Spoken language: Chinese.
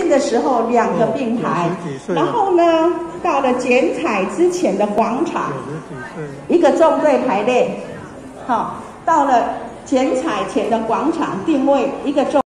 线的时候2个并排，然后呢，到了剪彩之前的广场，一个纵队排列，好，到了剪彩前的广场定位一个纵。